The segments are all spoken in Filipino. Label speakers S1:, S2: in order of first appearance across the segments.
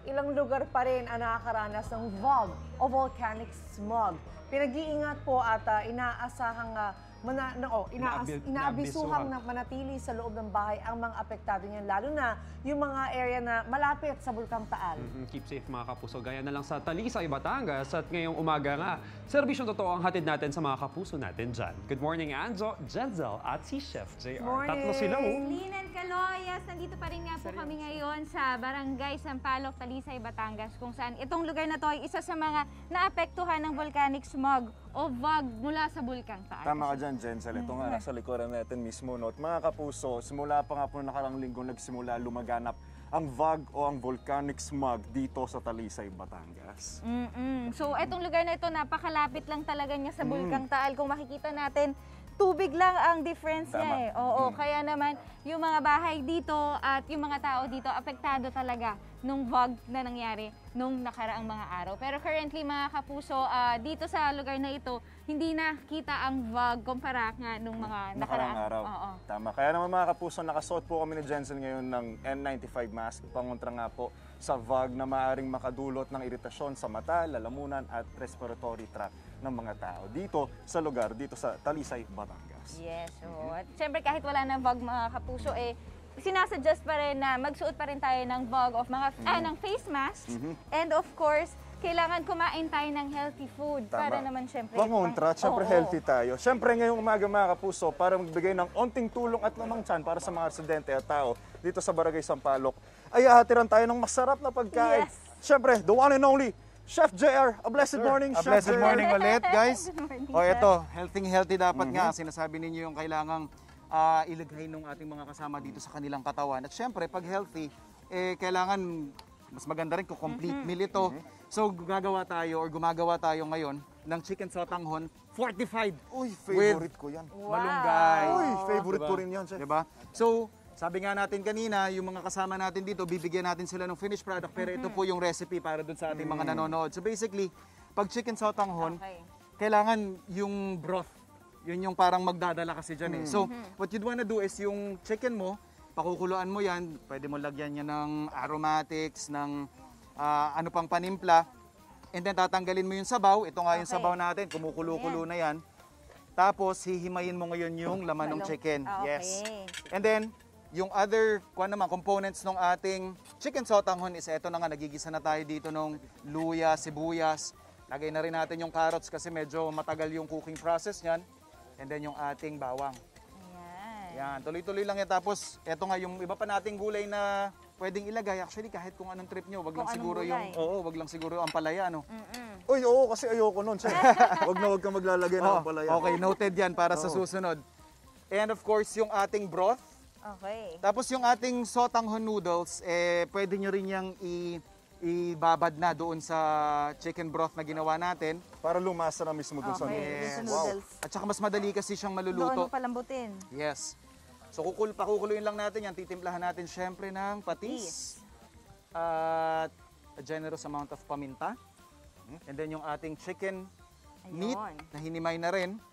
S1: ilang lugar pa rin ang nakakaranas ng VOG o volcanic smog. Pinag-iingat po at inaasahang inaabisuhang na manatili sa loob ng bahay ang mga apektado niyan, lalo na yung mga area na malapit sa Bulkang Taal.
S2: Keep safe mga kapuso. Gaya na lang sa Talisay, Batangas at ngayong umaga nga, serbisyong totoo ang hatid natin sa mga kapuso natin dyan. Good morning, Anjo, Jenzel at si Chef JR.
S1: Morning.
S2: Tatlo sila, oh.
S3: Lynn and Caloyas, nandito pa rin nga po kami ngayon sa Barangay Sampaloc, Talisay, Batangas, kung saan itong lugar na to ay isa sa mga naapektuhan ng volcanic smog o VOG mula sa Bulkang Taal.
S4: Tama ka dyan, Jenzel. Ito nga, nasa likuran natin mismo. No? At mga kapuso, simula pa nga po nakarang linggo nagsimula lumaganap ang VOG o ang volcanic smog dito sa Talisay, Batangas.
S3: So, itong lugar na ito, napakalapit lang talaga niya sa Bulkang Taal. Kung makikita natin, tubig lang ang difference niya eh. Oo, kaya naman yung mga bahay dito at yung mga tao dito, apektado talaga nung VOG na nangyari nung nakaraang mga araw. Pero currently mga kapuso, dito sa lugar na ito, hindi na kita ang VOG kumpara nga nung mga nakaraang
S4: araw.
S3: Oo.
S4: Tama. Kaya naman mga kapuso, nakasuot po kami ni Jensen ngayon ng N95 mask. Pangontra nga po sa VOG na maaaring makadulot ng iritasyon sa mata, lalamunan at respiratory tract ng mga tao dito sa lugar, dito sa Talisay, Batangas.
S3: Yes. So, at syempre kahit wala na VOG mga kapuso, sinasuggest pa rin na magsuot pa rin tayo ng VOG of ng face masks. And of course, kailangan kumain tayo ng healthy food.
S4: Tama.
S3: Para naman syempre.
S4: Pangontra, syempre healthy tayo. Syempre ngayong umaga mga kapuso, para magbigay ng onting tulong at lamang tiyan para sa mga residente at tao dito sa Barangay Sampaloc, ay hatiran tayo ng masarap na pagkain.
S3: Yes.
S4: Syempre, the one and only Chef JR. A blessed morning,
S5: A
S4: Chef
S5: blessed
S4: JR.
S5: morning ulit, guys.
S3: Good morning,
S5: O
S3: Chef.
S5: ito, healthy dapat nga. Sinasabi ninyo yung kailangang ilagay ng ating mga kasama dito sa kanilang katawan. At syempre, pag healthy, kailangan mas maganda rin kung complete meal ito. So gumagawa tayo ngayon ng chicken sotanghon fortified.
S4: Uy, favorite ko yan.
S5: Malunggay.
S4: Uy, favorite ko rin yan, Chef.
S5: Diba? So, sabi nga natin kanina, yung mga kasama natin dito, bibigyan natin sila ng finished product, pero ito po yung recipe para dun sa ating mga nanonood. So basically, pag chicken sotanghon, kailangan yung broth, yun yung parang magdadala kasi dyan eh. So, what you'd wanna do is yung chicken mo, pakukuluan mo yan, pwede mo lagyan yan ng aromatics, ng ano pang panimpla, and then tatanggalin mo yung sabaw, ito nga yung sabaw natin, kumukulo-kulo na yan. Tapos, hihimayin mo ngayon yung laman ng chicken. Yes. And then, yung other components ng ating chicken sotanghon is eto na nga, nagigisa na tayo dito ng luya, sibuyas. Lagay na rin natin yung carrots kasi medyo matagal yung cooking process niyan. And then yung ating bawang. Yan, tuloy-tuloy lang yan. Tapos, eto nga yung iba pa nating gulay na pwedeng ilagay. Actually, kahit kung anong trip nyo, wag lang siguro yung ampalaya, no?
S4: Uy, oo, kasi ayoko nun, Chef. Wag kang maglalagay ng palaya.
S5: Okay, noted yan para sa susunod. And of course, yung ating broth.
S3: Okay.
S5: Tapos yung ating sotanghon noodles, pwede nyo rin yung ibabad na doon sa chicken broth na ginawa natin.
S4: Para lumasa na mismo dun sa
S5: Yes.
S3: Noodles.
S5: At saka mas madali kasi siyang
S3: Doon
S5: maluluto.
S3: mo palambutin.
S5: Yes. So pakukuluin lang natin yan. Titimplahan natin syempre ng patis. At a generous amount of paminta. And then yung ating chicken meat na hinimay na rin.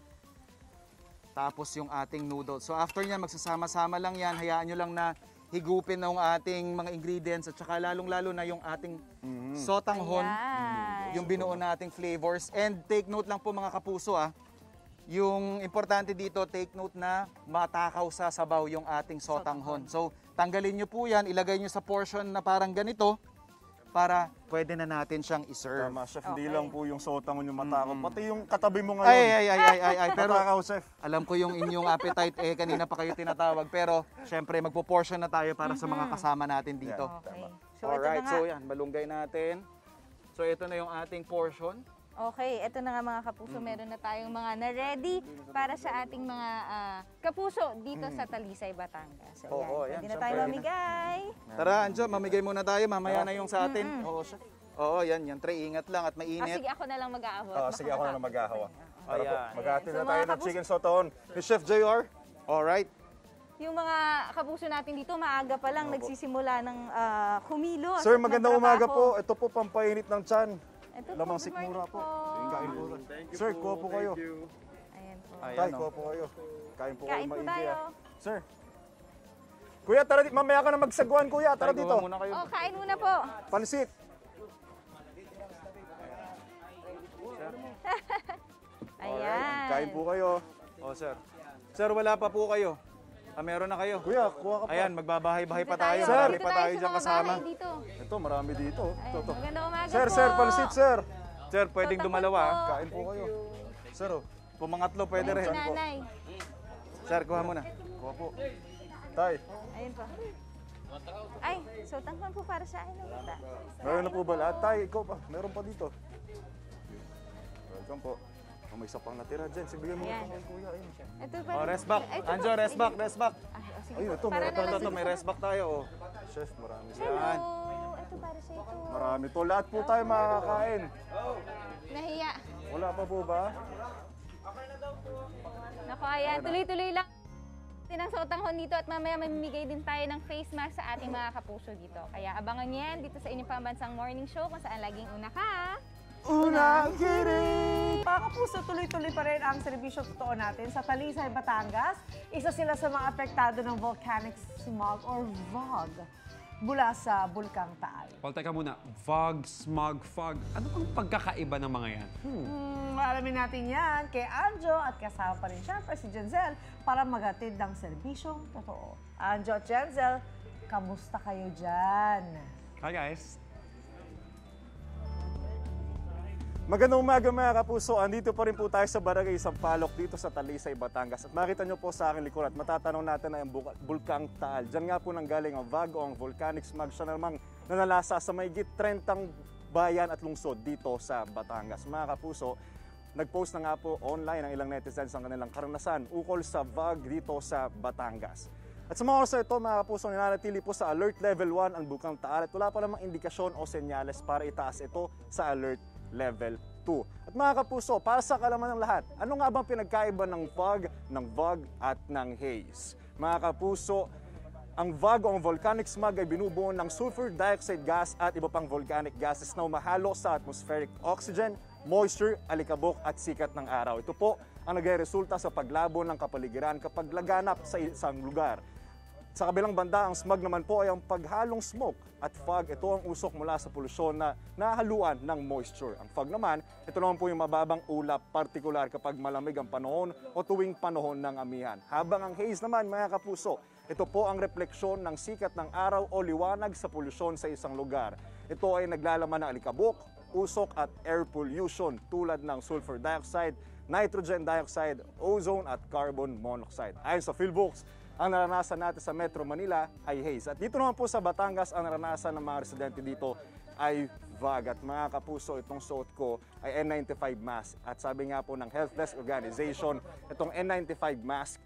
S5: Tapos yung ating noodles. So after nyan, magsasama-sama lang yan. Hayaan nyo lang na higupin na yung ating mga ingredients at saka lalong-lalo na yung ating sotanghon, yung binuo nating flavors. And take note lang po mga kapuso yung importante dito, take note na matakaw sa sabaw yung ating sotanghon. So tanggalin nyo po yan, ilagay nyo sa portion na parang ganito para pwede na natin siyang iserve.
S4: Tama, Chef. Hindi lang po yung sotanghon yung matakot. Pati yung katabi mo ngayon.
S5: Ay. Pero
S4: matakaw, Chef.
S5: alam ko yung inyong appetite, kanina pa kayo tinatawag. Pero, syempre, magpo-portion na tayo para sa mga kasama natin dito.
S3: Okay. So,
S5: Alright,
S3: ito na nga.
S5: so yan, malunggay natin. So, ito na yung ating portion.
S3: Okay, ito na nga mga kapuso, meron na tayong mga na-ready para sa ating mga kapuso dito sa Talisay, Batangas. So,
S5: Oo,
S3: pwede
S5: yan,
S3: na tayo
S5: syempre.
S3: mamigay.
S5: Tara, Anjo, mamigay muna tayo. Mamaya na yung sa atin. Oo, chef. Oo, yan, Trey. Ingat lang at mainit.
S3: Sige, ako na lang mag-aahon.
S4: Sige, ako na maghahawa. Para po,
S5: Ayan.
S4: maghati
S3: So,
S4: na
S3: mga
S4: tayo ng
S3: kapus-
S4: chicken sotanghon. Ni Chef JR.
S5: Alright.
S3: Yung mga kapuso natin dito, maaga pa lang nagsisimula ng kumilos.
S4: Sir,
S3: at
S4: magandang umaga
S3: magtrabaho.
S4: po. Ito po, pampainit ng tiyan.
S3: Ito po,
S4: Lamang
S3: good
S4: sikmura
S3: morning
S4: po. Kain po. Sir, kuha po kayo.
S3: Ayan po.
S4: Tay, kuha po kayo. Kain po kayo
S3: Kain po
S4: maigi.
S3: tayo.
S4: Sir, Kuya, tara dito. Mamaya ka na magsagwan, kuya. Tara
S5: Tay,
S4: dito.
S5: gawa muna kayo.
S3: Oh, kain muna po.
S4: Pansit.
S3: Ayan.
S4: Kain po kayo.
S5: Oh, sir. Sir, wala pa po kayo. Meron na kayo.
S4: Kuya, kuha ka pa.
S5: Ayan, magbabahay-bahay pa
S3: Dito
S5: tayo.
S3: tayo.
S5: Marami
S3: Dito
S5: pa
S3: tayo
S5: tayo
S3: sa
S5: dyan
S3: mga
S5: kasama.
S3: bahay dito.
S4: Ito, marami dito. Ito, ito.
S3: Magandang umaga
S4: Sir,
S3: po.
S4: sir, pansit, sir.
S5: Sir, pwedeng
S3: Tatakbo
S5: dumalawa.
S3: po.
S5: ah.
S4: Kain po kayo. Sir, oh.
S5: Pumangatlo, pwede rin.
S3: Si nanay.
S5: Sir, kuha muna.
S4: Kuha po. Tay,
S3: Ayun po. Ay, so tangkon po para sa akin. Bata.
S4: meron na po ba lahat? Tay, ikaw pa. Meron pa dito. Welcome po. Oh, may isa pang natira dyan. Sige, mo
S3: Ayan.
S4: ito kay kuya. Ayun.
S3: Ito pa.
S5: Oh, rest back.
S3: Ay, ito
S5: Anjo,
S3: po.
S5: rest back, rest back.
S3: Ay, oh, sige
S4: Ayun,
S3: po.
S4: ito,
S3: Para
S4: meron
S3: na lang
S5: Ito,
S3: sige
S5: may
S3: po.
S5: rest back tayo. Oh.
S4: Chef, marami.
S3: Hello. Ito para sa ito.
S4: Marami to. Lahat po tayo makakain.
S3: Nahiya.
S4: Wala pa po ba?
S3: Naku, ayan. Tuloy-tuloy lang. Tinang sa utanghon dito at mamaya mamimigay din tayo ng face mask sa ating mga kapuso dito. Kaya abangan niyo yan dito sa inyong pambansang morning show kung saan laging una ka.
S4: Unang kiring!
S1: Mga kapuso, tuloy-tuloy pa rin ang serbisyo totoo natin sa Talisay, Batangas. Isa sila sa mga apektado ng volcanic smog or VOG mula sa Bulkang Taal.
S2: Paul, teka muna. Fog, smog, fog. Ano pang pagkakaiba ng mga yan?
S1: Alamin natin yan kay Anjo at kasama pa rin siyempre si Jenzel para maghatid ng serbisyong totoo. Anjo at Jenzel, kamusta kayo dyan?
S2: Hi guys!
S4: Magandang umaga mga kapuso. Andito pa rin po tayo sa Barangay Sampaloc dito sa Talisay, Batangas. At makita nyo po sa aking likuran at matatanong natin na yung Bulkang Taal. Diyan nga po nanggaling ang VOG o ang volcanic smog. Siya namang nanalasa sa mahigit 30 bayan at lungsod dito sa Batangas. Mga kapuso, nag-post na nga po online ang ilang netizens ang kanilang karanasan ukol sa VOG dito sa Batangas. At sa mga oras na ito, mga kapuso, nananatili po sa Alert Level 1 ang Bulkang Taal at wala pa namang indikasyon o senyales para itaas ito sa Alert Level 2. At mga kapuso, para sa kalaman ng lahat, ano nga bang pinagkaiba ng fog, ng VOG at ng haze? Mga kapuso, ang VOG o ang volcanic smog ay binubuo ng sulfur dioxide gas at iba pang volcanic gases na umahalo sa atmospheric oxygen, moisture, alikabok at sikat ng araw. Ito po ang nagre-resulta sa paglabo ng kapaligiran kapag laganap sa isang lugar. Sa kabilang banda, ang smog naman po ay ang paghalong smoke at fog. Ito ang usok mula sa polusyon na nahaluan ng moisture. Ang fog naman, ito naman po yung mababang ulap, partikular kapag malamig ang panahon o tuwing panahon ng amihan. Habang ang haze naman, mga kapuso, ito po ang refleksyon ng sikat ng araw o liwanag sa polusyon sa isang lugar. Ito ay naglalaman ng alikabok, usok at air pollution tulad ng sulfur dioxide, nitrogen dioxide, ozone at carbon monoxide. Ayon sa PhilBooks, ang naranasan natin sa Metro Manila ay haze. At dito naman po sa Batangas, ang naranasan ng mga residente dito ay VOG. At mga kapuso, itong suot ko ay N95 mask. At sabi nga po ng Health Desk Organization, itong N95 mask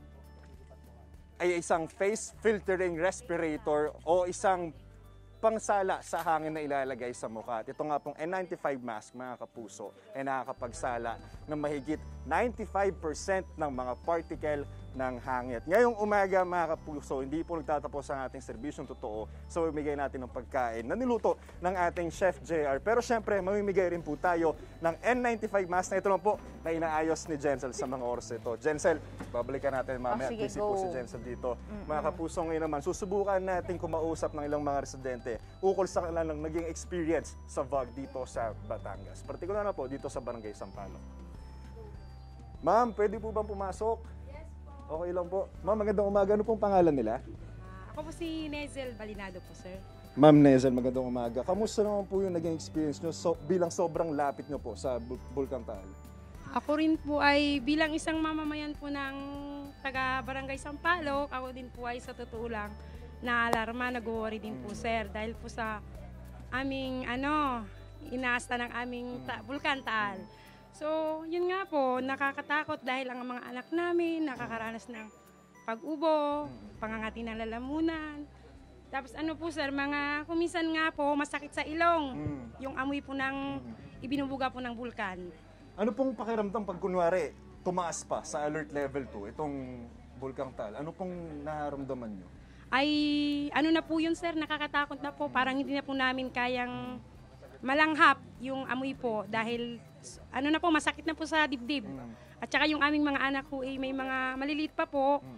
S4: ay isang face filtering respirator o isang pangsala sa hangin na ilalagay sa mukha. At ito nga pong N95 mask, mga kapuso, ay nakakapagsala ng mahigit 95% ng mga particle ng hangin. Ngayong umaga, mga kapuso, hindi po nagtatapos ang ating serbisyong totoo sa mamimigay natin ng pagkain na niluto ng ating Chef JR. Pero syempre, mamimigay rin po tayo ng N95 mask na ito lang po na inaayos ni Jenzel sa mga oras ito. Jenzel, babalikan natin mamaya.
S3: sige,
S4: Busy po
S3: go.
S4: si Jenzel dito. Mga kapuso, ngayon naman, susubukan natin kumausap ng ilang mga residente ukol sa kanilang naging experience sa VOG dito sa Batangas. Partikular na po dito sa Barangay Sampaloc. Ma'am, pwede po bang pumasok? Yes po. Okay lang po. Ma'am, magandang umaga. Ano pong pangalan nila?
S6: Ako po si Nezel Balinado po, sir.
S4: Ma'am Nezel, magandang umaga. Kamusta naman po yung naging experience nyo bilang sobrang lapit nyo po sa Bulkang Taal?
S6: Ako rin po ay bilang isang mamamayan po ng taga Barangay Sampaloc, ako din po ay sa totoo lang naalarma, nag-worry din po, sir, dahil po sa aming inaasta ng aming Bulkang Taal. So, yun nga po, nakakatakot dahil ang mga anak namin nakakaranas ng pag-ubo, pangangati ng lalamunan. Tapos po sir, kuminsan nga po masakit sa ilong, yung amoy po ng ibinubuga po ng bulkan.
S4: Ano pong pakiramdam pag kunwari tumaas pa sa alert level 2 itong Bulkang Taal? Ano pong nararamdaman nyo?
S6: Ay, na po yun sir, nakakatakot na po. Parang hindi na po namin kayang malanghap yung amoy po dahil na po, masakit na po sa dibdib. At saka yung aming mga anak po, may mga maliliit pa po.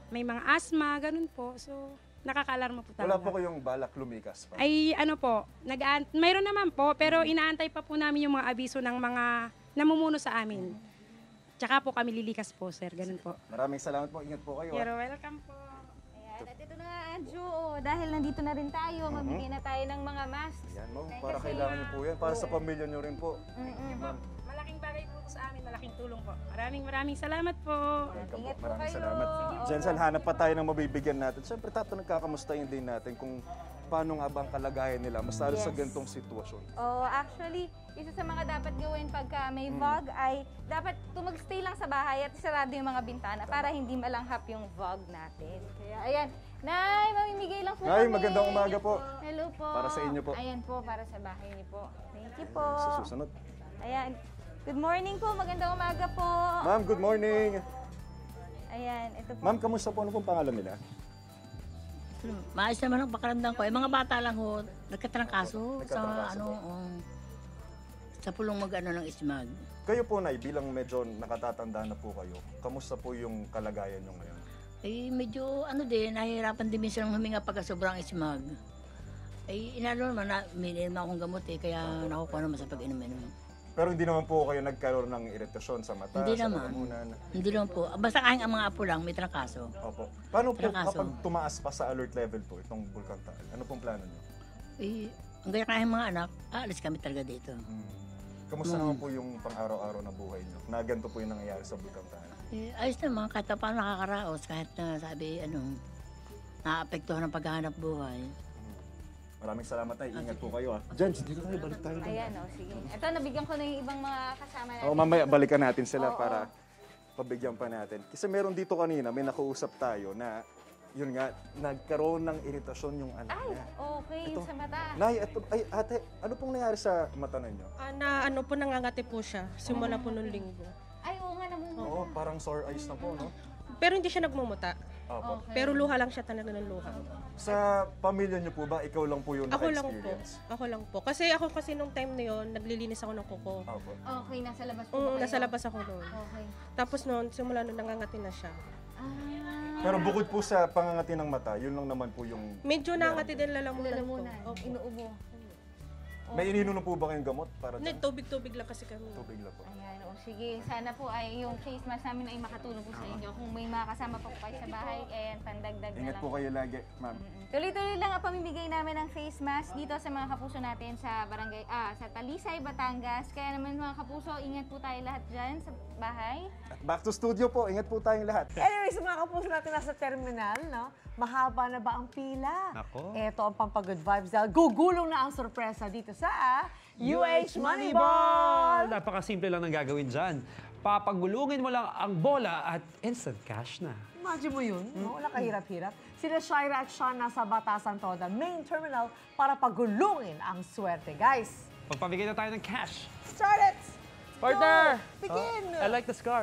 S6: may mga asthma, ganun po. So, nakaka-alarma po
S4: Wala
S6: talaga.
S4: po kayong balak lumikas pa?
S6: Ay ano po, mayroon naman po, pero inaantay pa po namin yung mga abiso ng mga namumuno sa amin. Tsaka po kami lilikas po, sir. Ganun po.
S4: Maraming salamat po. Ingat po kayo.
S6: You're welcome po.
S3: Ayan, at ito na nga, Anjo. Dahil nandito na rin tayo, magbigay na tayo ng mga masks.
S4: Yan, ma'am. Para kailangan niyo po yan. Para sa pamilya niyo rin po. Ma'am.
S6: Malaking bagay po sa amin, malaking tulong po. Maraming salamat po.
S4: Welcome
S3: Ingat
S4: po.
S3: po
S4: Maraming
S3: kayo.
S4: salamat. Jensen, hanap pa tayo ng mabibigyan natin. Siyempre, nagkakamustahin din natin kung paano nga ba ang kalagayan nila, mas lalo sa
S3: Yes.
S4: ganitong sitwasyon.
S3: Oh, actually, isa sa mga dapat gawin pagka may vlog ay dapat tumagstay lang sa bahay at sarado yung mga bintana para hindi malanghap yung vlog natin. Kaya ayan, Nay, mamimigay lang po
S4: Nay,
S3: kami.
S4: magandang umaga po.
S3: Hello po.
S4: Para sa inyo po.
S3: Ayan po, para sa bahay niyo po. Thank you po.
S4: Sa susunod.
S3: Ayan. Good morning po, magandang umaga po.
S4: Ma'am, good morning.
S3: Ayan, ito po.
S4: Ma'am, kamusta po? Ano pong pangalan nila?
S7: Maayos naman ang pakaramdam ko. Mga bata lang ho, nagkatrangkaso sa
S4: Nagkatrangkaso
S7: sa pulong ng ismag.
S4: Kayo po, Nay, bilang medyo nakatatanda na po kayo, kamusta po yung kalagayan nyo ngayon?
S7: Eh medyo nahihirapan din minsan huminga pagka sobrang ismag. Eh inano naman na minirma akong gamot kaya nakukuha naman sa pag-inom-inom.
S4: Pero hindi naman po kayo nagkaroon ng iritasyon sa mata,
S7: Hindi
S4: sa
S7: naman.
S4: lalamunan?
S7: Hindi naman po. Basta kahit ang mga apo lang may trangkaso.
S4: Opo. Paano po
S7: Trangkaso.
S4: kapag tumaas pa sa alert level po itong Bulkang Taal? Ano pong plano nyo?
S7: Eh ang gaya kahit mga anak, aalis kami talaga dito.
S4: Kamusta naman po yung pang-araw-araw na buhay nyo? Na ganito po yung nangyayari sa Bulkang Taal?
S7: Eh, ayos naman kahit na paano nakakaraos kahit na sabi naapektuhan ng paghahanap buhay.
S4: Maraming salamat, Nay. Ingat po kayo. Jens, dito tayo. Balik tayo.
S3: Ayan, sige. Ito, nabigyan ko na yung ibang mga kasama natin.
S4: Mamaya balikan natin sila
S3: Oo.
S4: para pabigyan pa natin. Kasi meron dito kanina, may nakausap tayo na yun nga, nagkaroon ng iritasyon yung anak
S3: Ay,
S4: niya.
S3: okay,
S4: Ito.
S3: yung sa mata.
S4: Nay, ate, ano pong nangyari sa mata ninyo?
S8: Ano po, nangangati po siya. Simula po nung linggo.
S3: Ay, oo nga, namumuno.
S4: Oo, parang sore eyes na po, no?
S8: Pero hindi siya nagmumuta.
S4: Opo.
S3: Okay.
S8: Pero luha lang siya talaga ng luha.
S4: Sa pamilya niyo po ba, ikaw lang po yung
S8: Ako lang po.
S4: naka-experience?
S8: Ako lang po. Kasi nung time na yon, naglilinis ako ng kuko.
S4: Opo.
S3: Okay, nasa labas po ba kayo?
S8: Nasa labas ako noon.
S3: Okay.
S8: Tapos noon, simula noon, nangangati na siya.
S3: Ah,
S4: Pero bukod po sa pangangati ng mata, yun lang naman po yung...
S8: Medyo nangangati din lalamunan ko.
S3: lalamunan,
S8: Opo.
S3: inuubo.
S4: May ininom na po ba kayong gamot para
S8: Hindi,
S4: dyan?
S8: tubig-tubig lang kasi kami.
S4: Tubig lang po.
S3: Ayan, sige. Sana po ay yung face mask namin ay makatulong po sa inyo. Kung may mga kasama pa po kayo sa bahay, ayan, pandagdag na
S4: Ingat
S3: lang.
S4: po kayo lagi, ma'am.
S3: Tuloy-tuloy lang ang pamimigay namin ng face mask dito sa mga kapuso natin sa barangay, sa Talisay, Batangas. Kaya naman mga kapuso, ingat po tayo lahat dyan sa bahay.
S4: At back to studio po, ingat po tayong lahat.
S1: Anyways, mga kapuso natin nasa terminal, no? Mahaba na ba ang pila?
S2: Nako.
S1: Ito ang pampag-good vibes dahil gugulong na ang sorpresa dito sa UH Moneyball!
S2: Napakasimple lang ng gagawin dyan. Papagulungin mo lang ang bola at instant cash na.
S1: Imagine mo yun, no? Wala kahirap-hirap. Sila Shaira at Sean nasa Batasan Toda Main Terminal para pagulungin ang swerte, guys.
S2: Pagpabigay na tayo ng cash.
S1: Start it!
S2: Partner!
S1: Go! Begin!
S2: I like the scarf.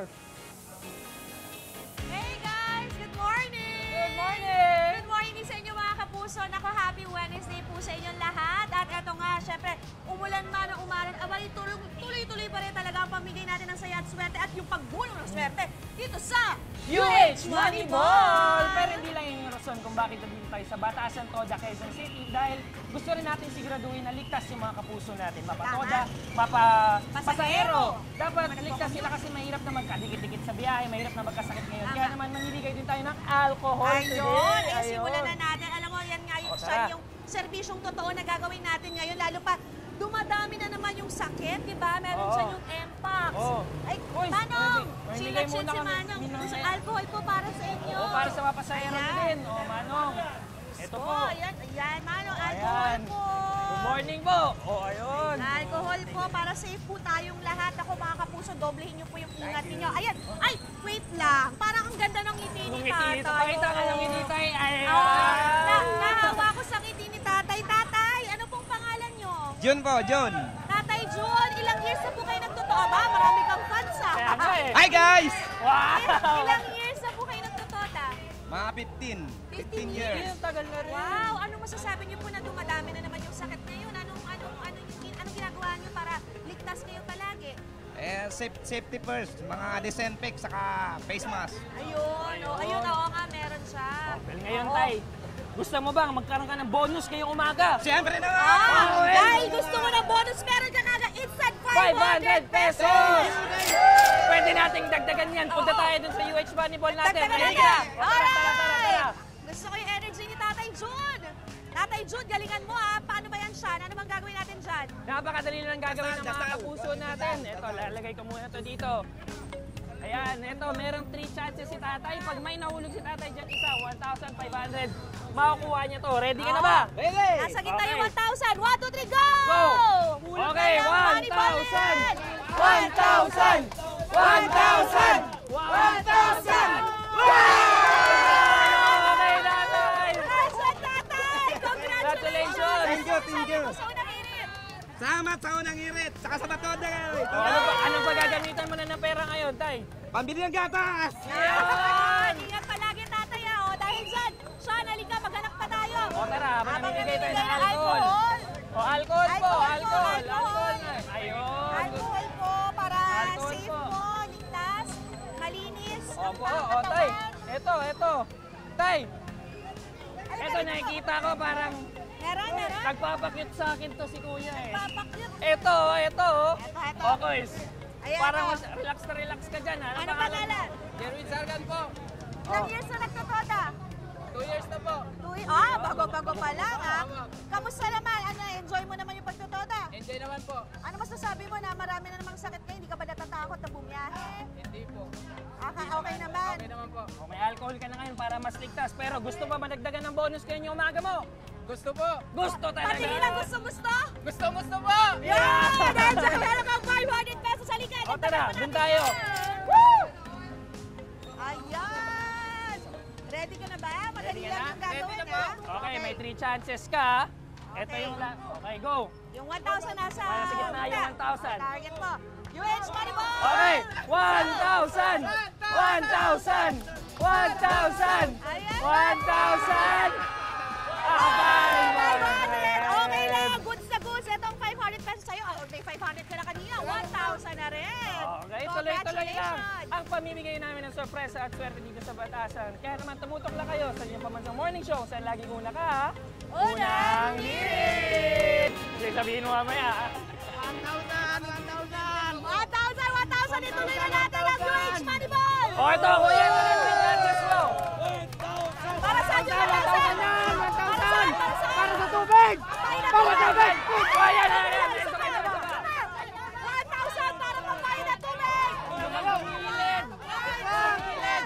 S9: Hey guys! Good morning!
S1: Good morning!
S9: Good morning sa inyo mga kapuso. Naku, happy Wednesday po sa inyong lahat. At eto nga, syempre, umulan man o umalan, abay tuloy-tuloy pa rin talaga ang pamigay natin ng saya at swerte at yung pagbulong ng swerte dito sa
S10: UH Moneyball! Pero hindi lang yung rason kung bakit nandito tayo sa Batasan Toda, Quezon City dahil gusto rin natin siguraduhin na ligtas yung mga kapuso natin. Mapatoda, mapasahero. Dapat ligtas sila kasi mahirap na magkadikit-dikit sa biyahe, mahirap na magkasakit ngayon. Kaya naman manliligay din tayo ng alcohol
S9: Ayun!
S10: today.
S9: Simulan na natin. Alam mo, yan nga yung,
S10: O, tara.
S9: yung serbisyong totoo na gagawin natin ngayon. Lalo pa, dumadami na naman yung sakit, di ba? Meron
S10: Oo.
S9: siya yung MPAX.
S10: Oo.
S9: Ay,
S10: Uy,
S9: Manong!
S10: may
S9: Sinat
S10: bigay
S9: si
S10: muna kami.
S9: Manong.
S10: Minong
S9: Sa
S10: na-
S9: alcohol po para sa inyo.
S10: O, para sa mapasahero
S9: Ayan.
S10: din. O, Manong. Ito po.
S9: Oh, ayan, Manong, alcohol
S10: Ayan.
S9: po.
S10: Good morning po. O, ayun.
S9: Alcohol po, para safe po tayong lahat. Ako mga kapuso, doblehin niyo po yung ingat ninyo. Ayan, ay, wait lang. Parang ang ganda ng ngiti ni tatay.
S10: Pakita ka ng ngiti tayo.
S9: Nahawa ko sa ngiti ni tatay. Tatay, ano pong pangalan niyo?
S11: Jun po, Jun.
S9: Tatay Jun, ilang years na po kayo nagtotoo ba? Marami kang fans ah.
S10: Kaya nga eh.
S11: Hi guys!
S10: Wow!
S9: Ilang years na po kayo nagtotoo ta?
S11: Mga 15 years.
S10: Yung tagal na rin.
S9: Wow, anong masasabi niyo po na dumadami na naman yung sakit ngayon? Anong ginagawa niyo para ligtas kayo palagi?
S11: Safety first, mga disinfect saka face mask.
S9: Ayun, oo nga, meron
S10: Ngayon, Tay, gusto mo bang magkaroon ka ng bonus ngayong umaga?
S11: Siyempre naman!
S9: Dahil gusto mo ng bonus, meron ka kagad instant
S10: 500 pesos! Pwede nating dagdagan yan. Punta tayo dun sa UH Money Ball natin.
S9: Dagdagan
S10: Halika.
S9: natin.
S10: O, tara.
S9: Gusto ko yung energy ni Tatay Jun. Tatay Jun, galingan mo ha. Paano ba yan siya? Ano bang gagawin natin dyan?
S10: Napakadali lang gagawin ng mga kapuso natin. Ito, lalagay ko muna to dito. Ayan, ito, merong 3 chances si Tatay. Pag may nahulog si Tatay dyan, isa, 1,500. Makukuha niya to. Ready ka na ba?
S11: Ready!
S9: Nasa gitna
S10: Okay.
S9: yung 1,000. 1, 2, 3, go!
S10: Go!
S9: Hulog
S10: Okay,
S9: na lang, Money Ball
S10: 1,000!
S9: ulit.
S10: 1,000! 1,000! 1,000! Okay, Tatay!
S9: Congratulations, Tatay! Congratulations!
S10: Thank
S11: you, thank you.
S9: Sa unang hirit.
S11: Salamat sa unang hirit, saka sa batoda.
S10: Anong pagagamitan mo na ng pera ngayon, Tay?
S11: Pambili ng gatas!
S10: Ayan!
S9: Ingat palagi, Tatay, ha? O, dahil dyan, Sean, halika, maghanap pa tayo.
S10: O tara,
S9: Habang
S10: mamimigay tayo ng
S9: namimigay ng
S10: alcohol. O, alcohol po, alcohol. Alcohol na. Ayun.
S9: Alcohol po para
S10: Alcohol
S9: safe
S10: po.
S9: po, ligtas, malinis.
S10: Opo,
S9: ang
S10: o, Tay.
S9: katawan.
S10: Ito. Tay,
S9: Ano
S10: ito
S9: ba
S10: nakikita ko parang
S9: Meron.
S10: nagpapakyut sa akin to si Kuya eh.
S9: Papakyut.
S10: Ito.
S9: Ito.
S10: Okay.
S9: Ayan,
S10: Parang
S9: o.
S10: mas relax na relax ka dyan.
S9: Ano pangalan?
S11: Jerwin Sargan po,
S9: Ilang years na nagtotoda?
S11: 2 years na po.
S9: Bago-bago pa lang, ha? Kamusta naman? Ano, enjoy mo naman yung pagtotoda?
S11: Enjoy naman po.
S9: Ano masasabi mo na marami na namang sakit ngayon? Hindi ka ba natatakot na bumiyahe?
S11: Hindi po.
S9: Okay naman.
S11: Okay naman po.
S10: O, may alcohol ka na ngayon para mas ligtas. Pero gusto ba madagdagan ng bonus kayo yung umaga mo?
S11: Gusto po.
S10: Gusto talaga.
S9: Pati lang gusto?
S11: Gusto po.
S9: Yeah! Dahil dyan, meron kang 500 pesos sa liga.
S10: O tara, dun tayo.
S9: Ayan! Ready ka na ba? Madali
S10: Ready ka
S9: lang
S10: na?
S9: yung gagawin,
S11: Ready na
S9: ha?
S10: Okay, may 3 chances ka. Ito
S9: Okay.
S10: yung Okay, go.
S9: Yung 1,000 nasa
S10: Para sa gitna yung
S9: una.
S10: 1,000.
S9: Target mo. UH Money Ball!
S10: Okay, 1,000! 1,000! 1,000!
S9: Ayan.
S10: 1,000!
S9: Okay lang, goods na goods. Itong 500 pesos sa'yo. May 500 ka na kanina. 1,000 na rin.
S10: Okay, tuloy-tuloy lang.
S9: Congratulations.
S10: Ang pamimigay namin ng sorpresa at swerte dito sa Batasan. Kaya naman tumutok lang kayo sa inyong pamansang morning show. Saan laging una ka, ha?
S9: Unang
S10: hirit! Sige, sabihin mo mamaya, ha?
S9: 1,000! Ituloy na natin ang UH Money Ball!
S10: O, ito, kuya, ito na yung chances mo.
S9: Para sa atin, 1,000!
S10: Para sa tubig! Para sa tubig! O, ayan, ayan. Ito kayo, ito ka.
S9: 1,000 para pambayad na tubig!
S10: Gilid! Gilid!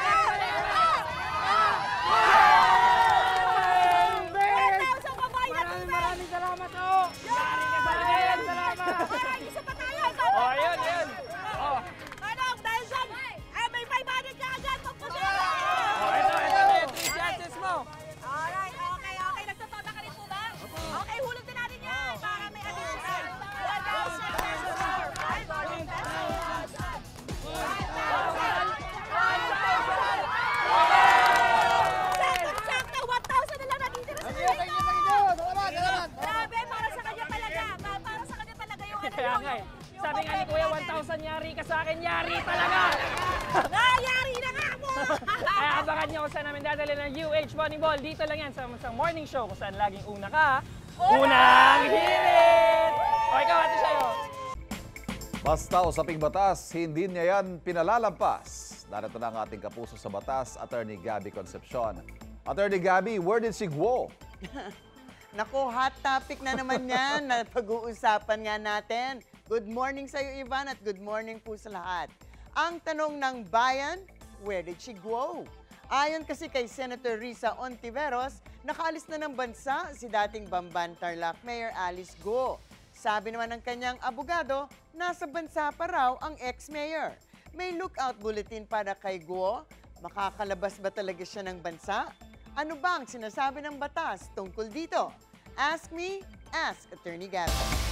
S9: 1,000 pambayad na tubig!
S10: Maraming salamat po! Yari ka sa akin! Salamat!
S9: Ay, isa pa tayo!
S10: O, ayun, ayun. O,
S9: Manong, dahil dyan, may 500 ka agad! Magpasaya!
S10: o, ito na yung 3 chances mo.
S9: Alright, okay. Nagtotoda ka rin po ba? Okay, hulog din natin yan para may additional. 1,000 pesos or 500 pesos. 1,000! Sakto, 1,000 na lang natitira sa iyo. Grabe, para sa kanya talaga. Para sa kanya talaga yung ano
S10: Kaya nga eh. Sabi nga ni Kuya, 1,000 yari ka sa akin, yari talaga!
S9: Nayari na nga mo!
S10: Kaya abangan niyo kung saan namin dadali ng UH Money Ball. Dito lang yan sa morning show kung saan laging una ka. Unang hirit! O ikaw, ate sa'yo.
S12: Basta usaping batas, hindi niya yan pinalalampas. Narito na ang ating kapuso sa batas, Attorney Gabby Concepcion. Attorney Gabby, where did she go?
S13: Naku, hot topic na naman yan na pag-uusapan nga natin. Good morning sa iyo, Ivan, at good morning po sa lahat. Ang tanong ng bayan, where did she go? Ayon kasi kay Senator Risa Ontiveros, nakaalis na ng bansa si dating Bamban Tarlac Mayor Alice Go. Sabi naman ng kanyang abogado, nasa bansa pa raw ang ex-mayor. May lookout bulletin para kay Go. Makakalabas ba talaga siya ng bansa? Ano ba ang sinasabi ng batas tungkol dito? Ask me, ask Attorney Gabby.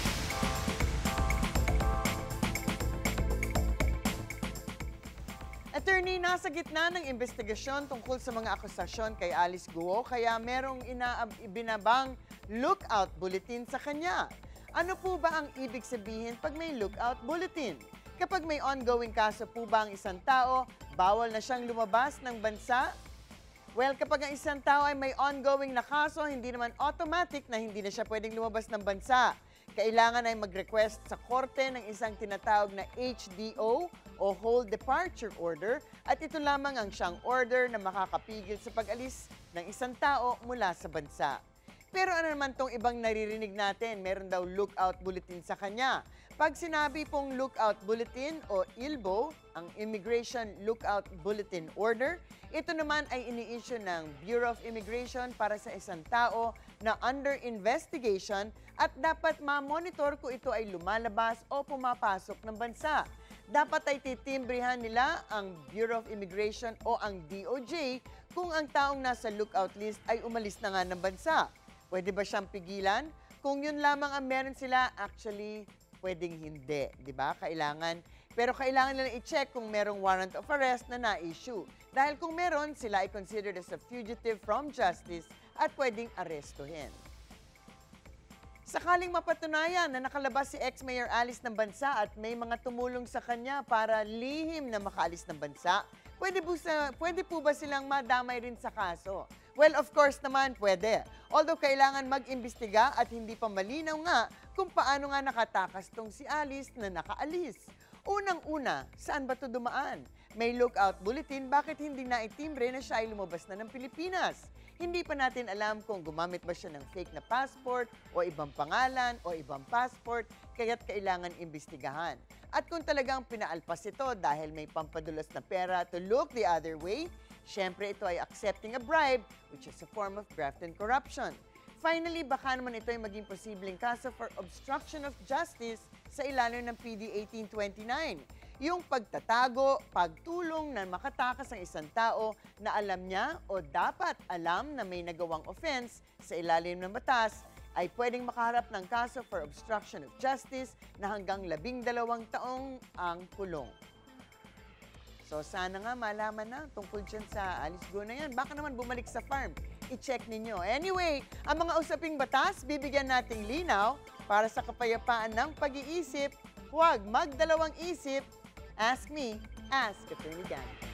S13: Attorney, nasa gitna ng investigasyon tungkol sa mga akusasyon kay Alice Guo, kaya merong ibinabang lookout bulletin sa kanya. Ano po ba ang ibig sabihin pag may lookout bulletin? Kapag may ongoing kaso po ba ang isang tao, bawal na siyang lumabas ng bansa? Well, kapag ang isang tao ay may ongoing na kaso, hindi naman automatic na hindi na siya pwedeng lumabas ng bansa. Kailangan ay mag-request sa korte ng isang tinatawag na HDO o Hold Departure Order at ito lamang ang siyang order na makakapigil sa pag-alis ng isang tao mula sa bansa. Pero ano naman tong ibang naririnig natin? Meron daw lookout bulletin sa kanya. Pag sinabi pong lookout bulletin o ILBO, ang Immigration Lookout Bulletin Order, ito naman ay ini-issue ng Bureau of Immigration para sa isang tao na under investigation at dapat ma-monitor kung ito ay lumalabas o pumapasok ng bansa. Dapat ay titimbrihan nila ang Bureau of Immigration o ang DOJ kung ang taong nasa lookout list ay umalis na nga ng bansa. Pwede ba siyang pigilan? Kung yun lamang ang meron sila, actually, pwedeng hindi, di ba? Pero kailangan nila i-check kung merong warrant of arrest na na-issue. Dahil kung meron, sila ay considered as a fugitive from justice at pwedeng arestuhin. Sakaling mapatunayan na nakalabas si ex-Mayor Alice ng bansa at may mga tumulong sa kanya para lihim na makaalis ng bansa, pwede po ba silang madamay rin sa kaso? Well, of course naman, pwede. Although kailangan mag-imbestiga at hindi pa malinaw nga kung paano nga nakatakas tong si Alice na nakaalis. Unang-una, saan ba ito dumaan? May lookout bulletin, bakit hindi na itimbre na siya ay lumabas na ng Pilipinas? Hindi pa natin alam kung gumamit ba siya ng fake na passport o ibang pangalan o ibang passport, kaya't kailangan imbestigahan. At kung talagang pinaalpas ito dahil may pampadulas na pera to look the other way, syempre ito ay accepting a bribe, which is a form of graft and corruption. Finally, baka naman ito ay maging posibleng kaso for obstruction of justice sa ilalim ng PD 1829. Yung pagtatago, pagtulong na makatakas ang isang tao na alam niya o dapat alam na may nagawang offense sa ilalim ng batas ay pwedeng makaharap ng kaso for obstruction of justice na hanggang 12 taong ang kulong. So sana nga malaman na tungkol dyan sa Alice Go na yan. Baka naman bumalik sa farm. I-check ninyo. Anyway, ang mga usaping batas, bibigyan nating linaw para sa kapayapaan ng pag-iisip. Huwag magdalawang isip. Ask me, ask Attorney Gabby.